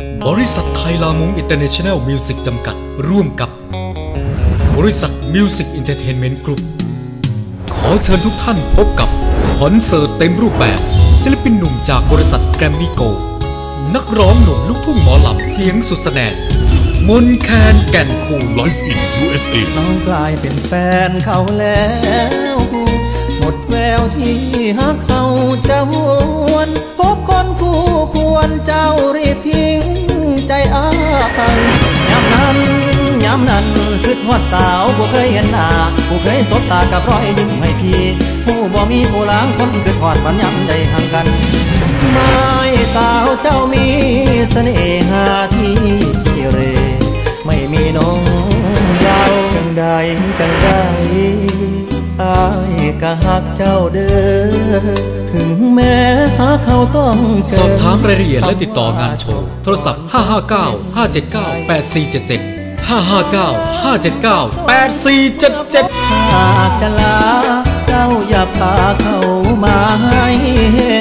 บริษัทไทยลามงอินเตอร์เนชั่นแนลมิวสิกจำกัดร่วมกับบริษัทมิวสิกอินเตอร์เทนเมนต์กรุ๊ปขอเชิญทุกท่านพบกับคอนเสิร์ตเต็มรูปแบบศิลปินหนุ่มจากบริษัทแกรมมี่โกลด์นักร้องหนุ่มลูกทุ่งหมอลำเสียงสุดแสนมนแคนแก่นคูล Live in USA น้องกลายเป็นแฟนเขาแล้วหมดแววที่หักเขาจะหวนพบคนคู่ควรเจ้ารีบทิ้งใจอ้ายย้ำนั้นคิดฮอดสาวบ่เคยเห็นหน้าบ่เคยสบตากับรอยยิ้มให้พี่ผู้บ่มีผู้ล้างคนคิดฮอดวันย้ำใจห่างกันไม่สาวเจ้ามีเสน่หาที่เรไม่มีน้องเจ้าจังใดอายก็ฮักเจ้าเด้อถึงแม้หาเขาต้องสอบถามรายละเอียดและติดต่องานโชว์โทรศัพท์559 579 8477 559 579 8477 หากจะลาเจ้าอย่าพาเขามาให้